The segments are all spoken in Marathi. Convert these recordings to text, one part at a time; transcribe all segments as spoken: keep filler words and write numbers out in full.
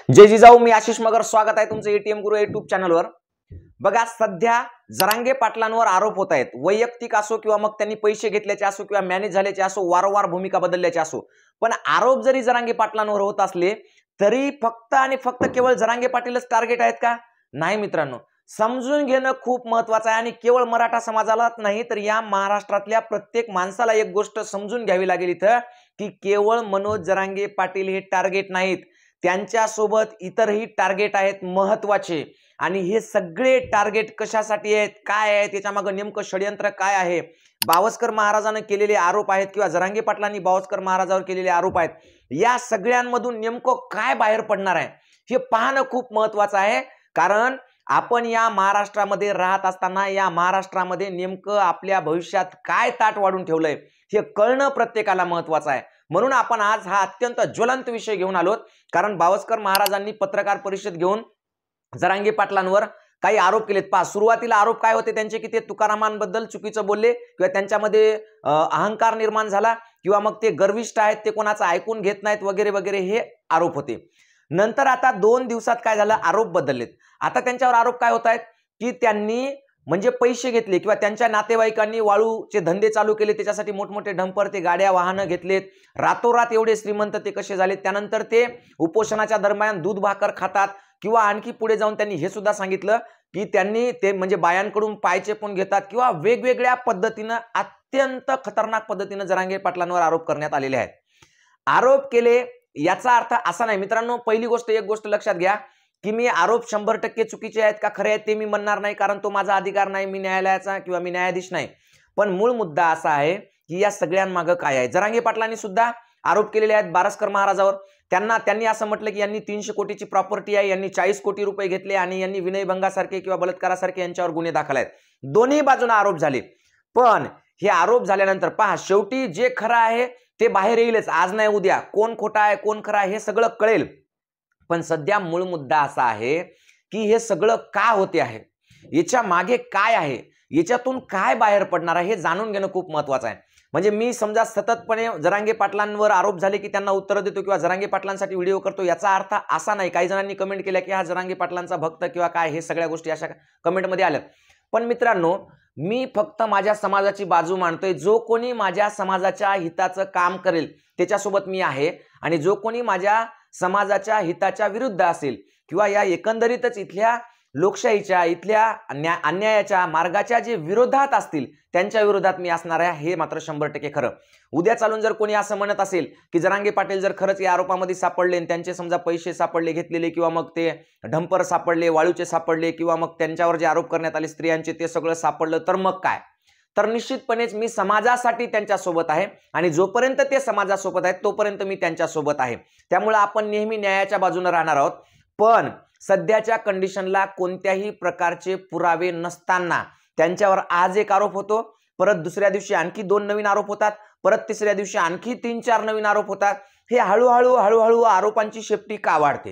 जय जिजाऊ, मी आशिष मगर. स्वागत आहे तुमचं एटीएम गुरु युट्यूब चॅनलवर. बघा, सध्या जरांगे पाटलांवर आरोप होत आहेत, वैयक्तिक असो किंवा मग त्यांनी पैसे घेतल्याचे असो किंवा मॅनेज झाल्याचे असो, वारंवार भूमिका बदलल्याचे असो, पण आरोप जरी जरांगे पाटलांवर होत असले तरी फक्त आणि फक्त केवळ जरांगे पाटीलच टार्गेट आहेत का? नाही मित्रांनो, समजून घेणं खूप महत्वाचं आहे आणि केवळ मराठा समाजालाच नाही तर या महाराष्ट्रातल्या प्रत्येक माणसाला एक गोष्ट समजून घ्यावी लागेल इथं, की केवळ मनोज जरांगे पाटील हे टार्गेट नाहीत, त्यांच्या सोबत इतरही टार्गेट आहेत महत्वाचे. आणि हे सगळे टार्गेट कशासाठी आहेत, काय आहेत, त्याच्यामागे नेमकं षडयंत्र काय आहे, बावस्कर महाराजांना केलेले आरोप आहेत किंवा जरांगे पाटलांनी बावस्कर महाराजांवर केलेले आरोप आहेत, या सगळ्यांमधून नेमकं काय बाहेर पडणार आहे हे पाहणं खूप महत्वाचं आहे. कारण आपण या महाराष्ट्रामध्ये राहत असताना या महाराष्ट्रामध्ये नेमकं आपल्या भविष्यात काय ताट वाढून ठेवलंय हे कळणं प्रत्येकाला महत्वाचं आहे. म्हणून आपण आज हा अत्यंत ज्वलंत विषय घेऊन आलोत. कारण बावस्कर महाराजांनी पत्रकार परिषद घेऊन जरांगे पाटलांवर काही आरोप केलेत. पहा, सुरुवातीला आरोप काय होते त्यांचे, की ते तुकारामांबद्दल चुकीचं बोलले किंवा त्यांच्यामध्ये अहंकार निर्माण झाला किंवा मग ते गर्विष्ठ आहेत, ते कोणाचं ऐकून घेत नाहीत वगैरे वगैरे हे आरोप होते. नंतर आता दोन दिवसात काय झालं, आरोप बदललेत. आता त्यांच्यावर आरोप काय होत आहेत, की त्यांनी म्हणजे पैसे घेतले किंवा त्यांच्या नातेवाईकांनी वाळूचे धंदे चालू केले, त्याच्यासाठी मोठमोठे डंपर, ते गाड्या वाहनं घेतलेत, रातोरात एवढे श्रीमंत ते कसे झाले. त्यानंतर ते उपोषणाच्या दरम्यान दूध भाकर खातात किंवा आणखी पुढे जाऊन त्यांनी हे सुद्धा सांगितलं की त्यांनी ते म्हणजे बायांकडून पायचे पण घेतात किंवा वेगवेगळ्या पद्धतीनं अत्यंत खतरनाक पद्धतीनं जरांगे पाटलांवर आरोप करण्यात आलेले आहेत. आरोप केले याचा अर्थ असा नाही मित्रांनो. पहिली गोष्ट, एक गोष्ट लक्षात घ्या की मी आरोप शंभर टक्के चुकीचे आहेत का खरे आहेत ते मी म्हणणार नाही, कारण तो माझा अधिकार नाही, मी न्यायालयाचा किंवा मी न्यायाधीश नाही. पण मूळ मुद्दा असा आहे की या सगळ्यांमागे काय आहे. जरांगे पाटलांनी सुद्धा आरोप केलेले आहेत बारस्कर महाराजावर. त्यांना त्यांनी असं म्हटलं की यांनी तीनशे कोटीची प्रॉपर्टी आहे, यांनी चाळीस कोटी रुपये घेतले आणि यांनी विनयभंगासारखे किंवा बलात्कारासारखे यांच्यावर गुन्हे दाखल आहेत. दोन्ही बाजूने आरोप झाले. पण हे आरोप झाल्यानंतर पहा, शेवटी जे खरं आहे ते बाहेर येईलच. आज नाही उद्या कोण खोटा आहे कोण खरा आहे हे सगळं कळेल. पण सध्या मूळ मुद्दा असा आहे की हे सगळं का होते आहे, याच्या मागे काय आहे, याच्यातून काय बाहेर पडणार आहे हे जाणून घेणं खूप महत्वाचं आहे. म्हणजे मी समजा सततपणे जरांगे पाटलांवर आरोप झाले की त्यांना उत्तर देतो किंवा जरांगे पाटलांसाठी व्हिडिओ करतो, याचा अर्थ असा नाही. काही जणांनी कमेंट केल्या की हा जरांगे पाटलांचा भक्त किंवा काय, हे सगळ्या गोष्टी अशा कमेंटमध्ये आल्यात. पण मित्रांनो, मी फक्त माझ्या समाजाची बाजू मांडतोय. जो कोणी माझ्या समाजाच्या हिताचं काम करेल त्याच्यासोबत मी आहे आणि जो कोणी माझ्या समाजाच्या हिताच्या विरुद्ध असेल किंवा या एकंदरीतच इथल्या लोकशाहीच्या, इथल्या अन्यायाच्या मार्गाच्या जे विरोधात असतील त्यांच्या विरोधात मी असणार आहे, हे मात्र शंभर टक्के खरं. उद्या चालून जर कोणी असं म्हणत असेल की जरांगे पाटील जर खरंच या आरोपामध्ये सापडले आणि त्यांचे समजा पैसे सापडले घेतलेले किंवा मग ते ढंपर सापडले, वाळूचे सापडले किंवा मग त्यांच्यावर जे आरोप करण्यात आले स्त्रियांचे ते सगळं सापडलं, तर मग काय, तर निश्चितपणेच मी समाजासाठी त्यांच्या सोबत आहे आणि जोपर्यंत ते समाजासोबत आहेत तोपर्यंत मी त्यांच्या सोबत आहे. त्यामुळे आपण नेहमी न्यायाच्या बाजूने राहणार आहोत. पण सध्याच्या कंडिशनला कोणत्याही प्रकारचे पुरावे नसताना त्यांच्यावर आज एक आरोप होतो, परत दुसऱ्या दिवशी आणखी दोन नवीन आरोप होतात, परत तिसऱ्या दिवशी आणखी तीन चार नवीन आरोप होतात. हे हळूहळू हळूहळू आरोपांची शेपटी का वाढते?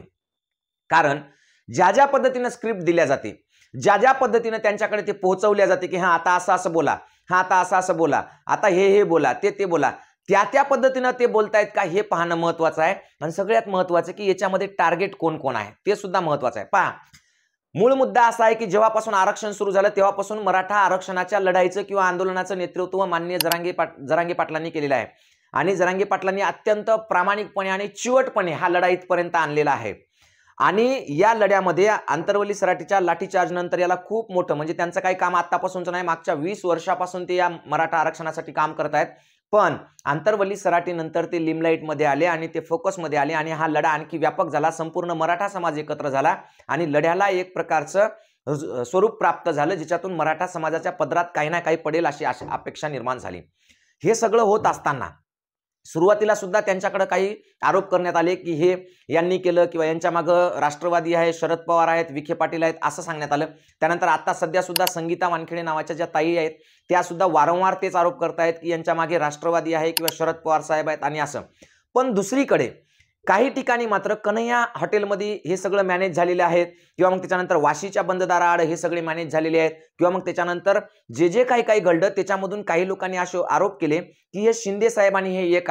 कारण ज्या ज्या पद्धतीने स्क्रिप्ट दिल्या जाते, ज्या ज्या पद्धतीने त्यांच्याकडे ते पोहोचवल्या जाते की हा आता असं असं बोला, हा आता असं असं बोला, आता हे हे बोला, ते ते बोला, त्या त्या पद्धतीनं ते बोलतायत का हे पाहणं महत्वाचं आहे. आणि सगळ्यात महत्वाचं की याच्यामध्ये टार्गेट कोण कोण आहे ते सुद्धा महत्वाचं आहे. पहा, मूळ मुद्दा असा आहे की जेव्हापासून आरक्षण सुरू झालं तेव्हापासून मराठा आरक्षणाच्या लढाईचं किंवा आंदोलनाचं नेतृत्व माननीय जरांगे पाट जरांगे पाटलांनी केलेलं आहे आणि जरांगे पाटलांनी अत्यंत प्रामाणिकपणे आणि चिवटपणे हा लढा इथपर्यंत आणलेला आहे. आणि या लढ्यामध्ये आंतरवली सराटीच्या लाठीचार्ज नंतर याला खूप मोठं म्हणजे त्यांचं काही काम आतापासूनच नाही, मागच्या वीस वर्षापासून ते या मराठा आरक्षणासाठी काम करत आहेत. पण आंतरवली सराटी नंतर ते लिमलाईट मध्ये आले आणि ते फोकस मध्ये आले आणि हा लढा आणखी व्यापक झाला. संपूर्ण मराठा समाज एकत्र झाला आणि लढ्याला एक प्रकारचं स्वरूप प्राप्त झालं, ज्याच्यातून मराठा समाजाच्या पदरात काही ना काही पडेल अशी अपेक्षा निर्माण झाली. हे सगळं होत असताना सुरुवातीला सुद्धा त्यांच्याकडे काही आरोप करण्यात आले की हे यांनी केलं किंवा यांच्या मागं राष्ट्रवादी आहे, शरद पवार आहेत, विखे पाटील आहेत असं सांगण्यात आलं. त्यानंतर आता सध्या सुद्धा संगीता वानखेडे नावाच्या ज्या ताई आहेत त्या सुद्धा वारंवार तेच आरोप करतायत की यांच्या मागे राष्ट्रवादी आहे किंवा शरद पवार साहेब आहेत आणि असं. पण दुसरीकडे काही ठिकाणी मात्र कन्हैया हॉटेलमध्ये हे सगळं मॅनेज झालेले आहेत किंवा मग त्याच्यानंतर वाशीच्या बंददाराआड हे सगळे मॅनेज झालेले आहेत किंवा मग त्याच्यानंतर जे जे काही काही घडलं त्याच्यामधून काही लोकांनी असे आरोप केले की हे शिंदे साहेब आणि हे एक आहेत.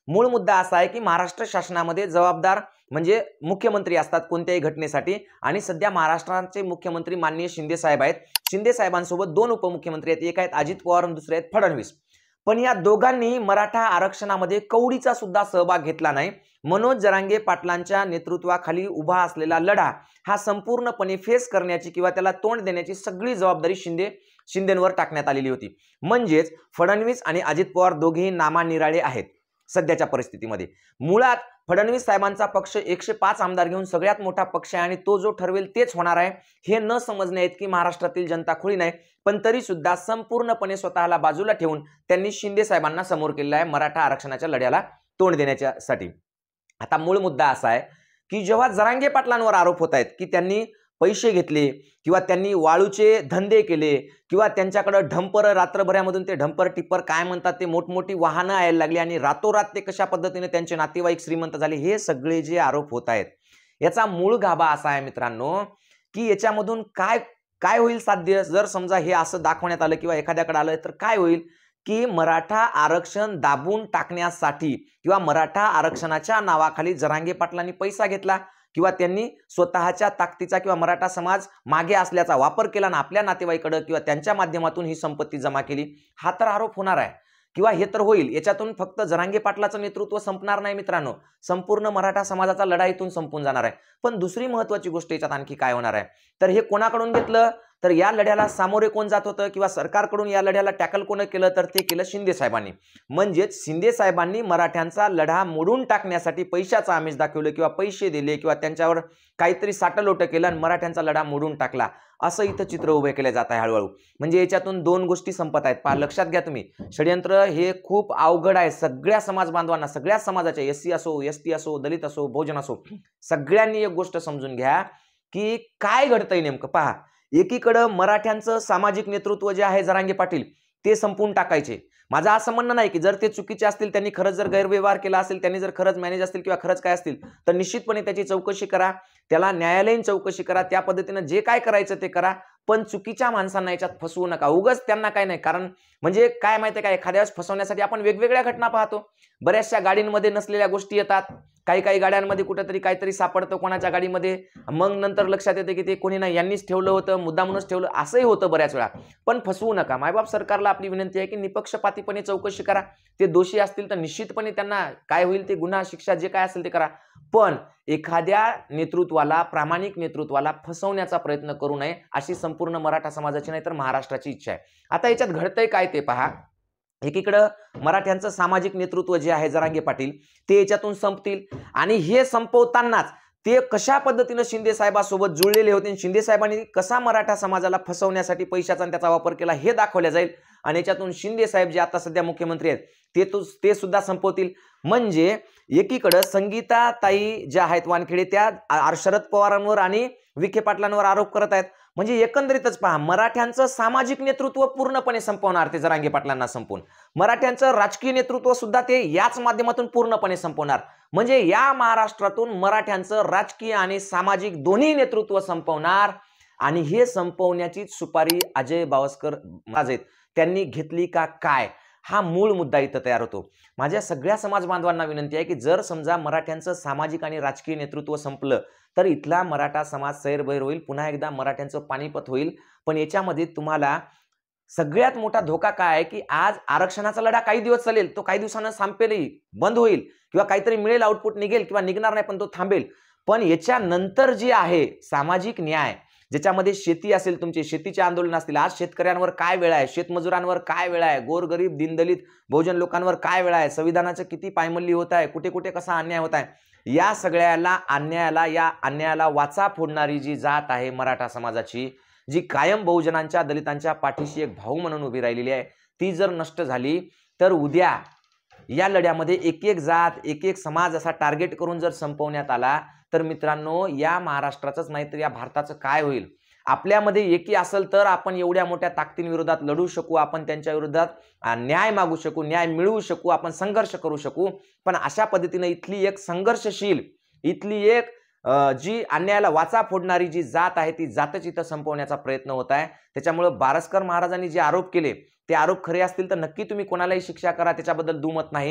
मूळ मुद्दा असा आहे की महाराष्ट्र शासनामध्ये जबाबदार म्हणजे मुख्यमंत्री असतात कोणत्याही घटनेसाठी, आणि सध्या महाराष्ट्राचे मुख्यमंत्री माननीय शिंदे साहेब आहेत. शिंदे साहेबांसोबत दोन उपमुख्यमंत्री आहेत, एक आहेत अजित पवार आणि दुसरे आहेत फडणवीस. पण या दोघांनी मराठा आरक्षणामध्ये कवडीचा सुद्धा सहभाग घेतला नाही. मनोज जरांगे पाटलांच्या नेतृत्वाखाली उभा असलेला लढा हा संपूर्णपणे फेस करण्याची किंवा त्याला तोंड देण्याची सगळी जबाबदारी शिंदे शिंदेंवर टाकण्यात आलेली होती. म्हणजेच फडणवीस आणि अजित पवार दोघेही नामानिराळे आहेत सध्याच्या परिस्थितीमध्ये. मुळात फडणवीस साहेबांचा पक्ष एकशे पाच आमदार घेऊन सगळ्यात मोठा पक्ष आहे आणि तो जो ठरवेल तेच होणार आहे हे न समजणे इतकी महाराष्ट्रातील जनता खुळी नाही. पण तरी सुद्धा संपूर्णपणे स्वतःला बाजूला ठेवून त्यांनी शिंदे साहेबांना समोर केलेला आहे मराठा आरक्षणाच्या लढ्याला तोंड देण्यासाठी. आता मूळ मुद्दा असा आहे की जेव्हा जरांगे पाटलांवर आरोप होत आहेत की त्यांनी पैसे घेतले किंवा त्यांनी वाळूचे धंदे केले किंवा त्यांच्याकडे ढंपर रात्रभरामधून ते ढंपर टिप्पर काय म्हणतात ते मोठमोठी वाहनं यायला लागली आणि रातोरात ते कशा पद्धतीने त्यांचे नातेवाईक श्रीमंत झाले, हे सगळे जे आरोप होत आहेत याचा मूळ गाभा असा आहे मित्रांनो की याच्यामधून काय काय होईल साध्य. जर समजा हे असं दाखवण्यात आलं किंवा एखाद्याकडे आलं तर काय होईल की मराठा आरक्षण दाबून टाकण्यासाठी किंवा मराठा आरक्षणाच्या नावाखाली जरांगे पाटलांनी पैसा घेतला किंवा त्यांनी स्वतःच्या ताकदीचा किंवा मराठा समाज मागे असल्याचा वापर केला ना आपल्या नातेवाईकडे किंवा त्यांच्या माध्यमातून ही संपत्ती जमा केली, हा तर आरोप होणार आहे किंवा हे तर होईल. याच्यातून फक्त जरांगे पाटलाचं नेतृत्व संपणार नाही मित्रांनो, संपूर्ण मराठा समाजाचा लढा इथून संपून जाणार आहे. पण दुसरी महत्वाची गोष्ट याच्यात आणखी काय होणार आहे तर हे कोणाकडून घेतलं तर या लढ्याला सामोरे कोण जात होतं किंवा सरकारकडून या लढ्याला टॅकल कोण केलं तर ते केलं शिंदे साहेबांनी. म्हणजेच शिंदे साहेबांनी मराठ्यांचा लढा मोडून टाकण्यासाठी पैशाचं आमिष दाखवलं किंवा पैसे दिले किंवा त्यांच्यावर काहीतरी साटलोट केलं आणि मराठ्यांचा लढा मोडून टाकला, असं इथं चित्र उभे केले जात आहे हळूहळू. म्हणजे याच्यातून दोन गोष्टी संपत आहेत. पहा लक्षात घ्या तुम्ही, षडयंत्र हे खूप अवघड आहे. सगळ्या समाज बांधवांना, सगळ्या समाजाच्या, एस सी असो, एस टी असो, दलित असो, बहुजन असो, सगळ्यांनी एक गोष्ट समजून घ्या की काय घडतंय नेमकं. पहा, एकीकडे मराठ्यांचं सामाजिक नेतृत्व जे आहे जरांगे पाटील ते संपून टाकायचे. माझं असं म्हणणं नाही की जर ते चुकीचे असतील, त्यांनी खरंच जर गैरव्यवहार केला असेल, त्यांनी जर खरंच मॅनेज असतील किंवा खरंच काय असतील तर निश्चितपणे त्याची चौकशी करा, त्याला न्यायालयीन चौकशी करा, त्या पद्धतीने जे काय करायचं ते करा. पण चुकीच्या माणसांना याच्यात फसवू नका. उगाच त्यांना काय नाही, कारण म्हणजे काय माहितीये का, एखाद्या वेळेस फसवण्यासाठी आपण वेगवेगळ्या घटना पाहतो. बऱ्याचशा गाडींमध्ये नसलेल्या गोष्टी येतात, काही काही गाड्यांमध्ये कुठेतरी काहीतरी सापडतं कोणाच्या गाडीमध्ये, मग नंतर लक्षात येते की ते कोणी नाही यांनीच ठेवलं होतं, मुद्दामूनच ठेवलं, असंही होतं बऱ्याच वेळा. पण फसवू नका. मायबाप सरकारला आपली विनंती आहे की निपक्षपातीपणे चौकशी करा. ते दोषी असतील तर निश्चितपणे त्यांना काय होईल ते गुन्हा शिक्षा जे काय असेल ते करा. पण एखाद्या नेतृत्वाला, प्रामाणिक नेतृत्वाला फसवण्याचा प्रयत्न करू नये, अशी संपूर्ण मराठा समाजाची नाही तर महाराष्ट्राची इच्छा आहे. आता याच्यात घडतंय काय ते पहा. एकीकडं मराठ्यांचं सामाजिक नेतृत्व जे आहे जरांगे पाटील ते याच्यातून संपतील आणि हे संपवतानाच ते कशा पद्धतीने शिंदे साहेबांसोबत जुळलेले होते, शिंदे साहेबांनी कसा मराठा समाजाला फसवण्यासाठी पैशाचा आणि त्याचा वापर केला हे दाखवले जाईल. आणि याच्यातून शिंदे साहेब जे आता सध्या मुख्यमंत्री आहेत ते तो ते सुद्धा संपवतील. म्हणजे एकीकडे संगीताताई ज्या आहेत वानखेडे त्या शरद पवारांवर आणि विखे पाटलांवर आरोप करत आहेत. म्हणजे एकंदरीतच पहा, मराठ्यांचं सामाजिक नेतृत्व पूर्णपणे संपवणार ते जरांगे पाटलांना संपवून, मराठ्यांचं राजकीय नेतृत्व सुद्धा ते याच माध्यमातून पूर्णपणे संपवणार. म्हणजे या महाराष्ट्रातून मराठ्यांचं राजकीय आणि सामाजिक दोन्ही नेतृत्व संपवणार. आणि हे संपवण्याची सुपारी अजय बावस्कर महाराज आहेत त्यांनी घेतली का काय, हा मूळ मुद्दा इथं तयार होतो. माझ्या सगळ्या समाज बांधवांना विनंती आहे की जर समजा मराठ्यांचं सामाजिक आणि राजकीय नेतृत्व संपलं तर इथला मराठा समाज सैरभैर होईल, पुन्हा एकदा मराठ्यांचं पानिपत होईल. पण याच्यामध्ये तुम्हाला सगळ्यात मोठा धोका काय आहे की आज आरक्षणाचा लढा काही दिवस चालेल, तो काही दिवसांना संपेलही, बंद होईल किंवा काहीतरी मिळेल, आउटपुट निघेल किंवा निघणार नाही पण तो थांबेल. पण याच्यानंतर जे आहे सामाजिक न्याय, ज्याच्यामध्ये शेती असेल, तुमचे शेतीचे आंदोलन असतील, आज शेतकऱ्यांवर काय वेळ आहे, शेतमजुरांवर काय वेळ आहे, गोरगरीब दीनदलित बहुजन लोकांवर काय वेळ आहे, संविधानाचं किती पायमल्ली होत आहे, कुठे कुठे कसा अन्याय होत आहे, या सगळ्याला अन्यायाला या अन्यायाला वाचा फोडणारी जी जात आहे मराठा समाजाची, जी कायम बहुजनांच्या दलितांच्या पाठीशी एक भाऊ म्हणून उभी राहिलेली आहे, ती जर नष्ट झाली तर उद्या या लढ्यामध्ये एक एक जात, एक एक समाज असा टार्गेट करून जर संपवण्यात आला तर मित्रांनो या महाराष्ट्राचंच नाही तर या भारताचं काय होईल. आपल्यामध्ये एकी असेल तर आपण एवढ्या मोठ्या ताकदींविरोधात लढू शकू, आपण त्यांच्या विरोधात न्याय मागू शकू, न्याय मिळवू शकू, आपण संघर्ष करू शकू. पण अशा पद्धतीने इथली एक संघर्षशील, इथली एक जी अन्यायाला वाचा फोडणारी जी जात आहे ती जातच इथं संपवण्याचा प्रयत्न होत आहे. त्याच्यामुळे बारस्कर महाराजांनी जे आरोप केले ते आरोप खरे असतील तर नक्की तुम्ही कोणालाही शिक्षा करा, त्याच्याबद्दल दुमत नाही.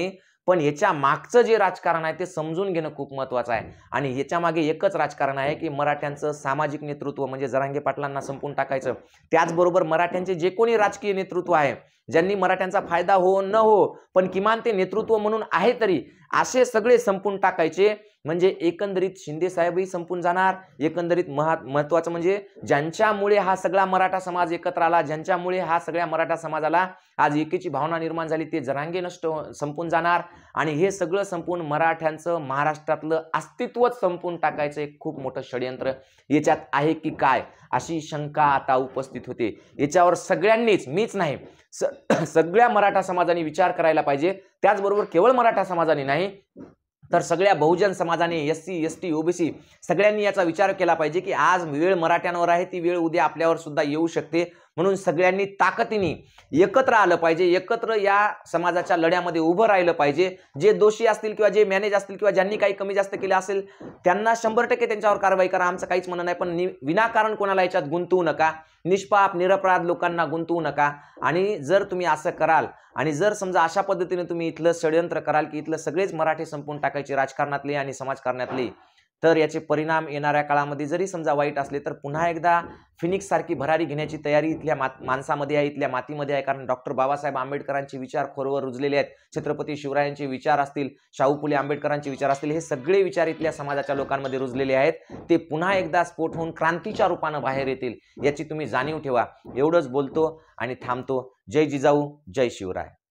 पण याच्या मागचं जे राजकारण आहे ते समजून घेणं खूप महत्त्वाचं आहे. आणि याच्या मागे एकच राजकारण आहे की मराठ्यांचं सामाजिक नेतृत्व म्हणजे जरांगे पाटलांना संपून टाकायचं. त्याचबरोबर मराठ्यांचे जे कोणी राजकीय नेतृत्व आहे, ज्यांनी मराठ्यांचा फायदा हो न हो पण किमान ते नेतृत्व म्हणून आहे तरी, असे सगळे संपून टाकायचे. म्हणजे एकंदरीत शिंदे साहेबही संपून जाणार. एकंदरीत महत्वाचं म्हणजे ज्यांच्यामुळे हा सगळा मराठा समाज एकत्र आला, ज्यांच्यामुळे हा सगळ्या मराठा समाजाला आज एकीची भावना निर्माण झाली, ते जरांगे नष्ट संपून जाणार. आणि हे सगळं संपून मराठ्यांचं महाराष्ट्रातलं अस्तित्वच संपून टाकायचं एक खूप मोठं षडयंत्र याच्यात आहे की काय, अशी शंका आता उपस्थित होते. याच्यावर सगळ्यांनीच, मीच नाही, सगळ्या मराठा समाजाने विचार करायला पाहिजे. त्याचबरोबर केवळ मराठा समाजाने नाही तर सगळ्या बहुजन समाजाने, S C S T OBC सगळ्यांनी याचा विचार केला पाहिजे की आज वेळ मराठ्यांवर आहे, ती वेळ उद्या आपल्यावर सुद्धा येऊ शकते. म्हणून सगळ्यांनी ताकदीने एकत्र आलं पाहिजे, एकत्र या समाजाच्या लढ्यामध्ये उभं राहिलं पाहिजे. जे दोषी असतील किंवा जे मॅनेज असतील किंवा ज्यांनी काही कमी जास्त केले असेल त्यांना शंभर टक्के त्यांच्यावर कारवाई करा, आमचं काहीच म्हणणं नाही. पण विनाकारण कोणाला याच्यात गुंतवू नका, निष्पाप निरपराध लोकांना गुंतवू नका. आणि जर तुम्ही असं कराल आणि जर समजा अशा पद्धतीने तुम्ही इथलं षडयंत्र कराल की इथलं सगळेच मराठी संपून टाकायचे, राजकारणातले आणि समाजकारणातले, तर याचे परिणाम येणाऱ्या काळामध्ये जरी समजा वाईट असले तर पुन्हा एकदा फिनिक्स सारखी भरारी घेण्याची तयारी इथल्या माणसामध्ये आहे, इथल्या मातीमध्ये आहे. कारण डॉक्टर बाबासाहेब आंबेडकरांचे विचार खोलवर रुजलेले आहेत. छत्रपती शिवरायांचे विचार असतील, शाहू फुले आंबेडकरांचे विचार असतील, हे सगळे विचार इथल्या समाजाच्या लोकांमध्ये रुजलेले आहेत. ते पुन्हा एकदा स्फोट होऊन क्रांतीच्या रूपानं बाहेर येतील, याची तुम्ही जाणीव ठेवा. एवढंच बोलतो आणि थांबतो. जय जिजाऊ, जय शिवराय.